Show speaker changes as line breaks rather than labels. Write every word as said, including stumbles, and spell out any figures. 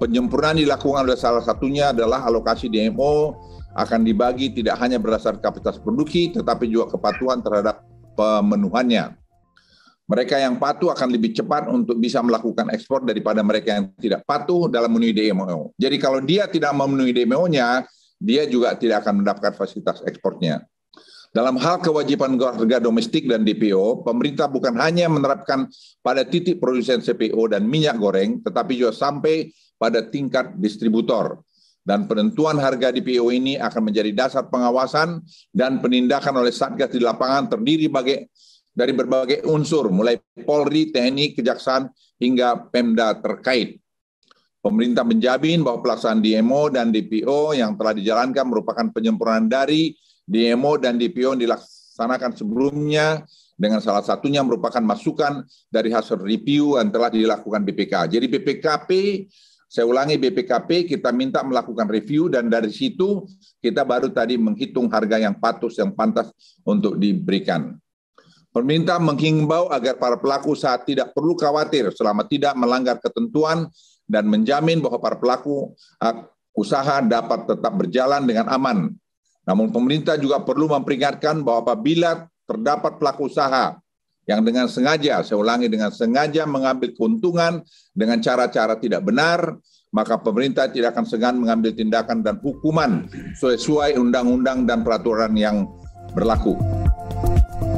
penyempurnaan dilakukan oleh salah satunya adalah alokasi D M O akan dibagi tidak hanya berdasar kapasitas produksi, tetapi juga kepatuhan terhadap pemenuhannya. Mereka yang patuh akan lebih cepat untuk bisa melakukan ekspor daripada mereka yang tidak patuh dalam memenuhi D M O. Jadi kalau dia tidak memenuhi D M O-nya, dia juga tidak akan mendapatkan fasilitas ekspornya. Dalam hal kewajiban harga domestik dan D P O, pemerintah bukan hanya menerapkan pada titik produsen C P O dan minyak goreng, tetapi juga sampai pada tingkat distributor. Dan penentuan harga D P O ini akan menjadi dasar pengawasan dan penindakan oleh Satgas di lapangan terdiri bagai, dari berbagai unsur, mulai Polri, T N I, Kejaksaan, hingga Pemda terkait. Pemerintah menjamin bahwa pelaksanaan D M O dan D P O yang telah dijalankan merupakan penyempurnaan dari D M O dan D P O yang dilaksanakan sebelumnya, dengan salah satunya merupakan masukan dari hasil review yang telah dilakukan B P K. Jadi B P K P, saya ulangi B P K P, kita minta melakukan review dan dari situ kita baru tadi menghitung harga yang patut, yang pantas untuk diberikan. Pemerintah menghimbau agar para pelaku usaha tidak perlu khawatir selama tidak melanggar ketentuan dan menjamin bahwa para pelaku usaha dapat tetap berjalan dengan aman. Namun pemerintah juga perlu memperingatkan bahwa apabila terdapat pelaku usaha yang dengan sengaja, saya ulangi dengan sengaja mengambil keuntungan dengan cara-cara tidak benar, maka pemerintah tidak akan segan mengambil tindakan dan hukuman sesuai undang-undang dan peraturan yang berlaku.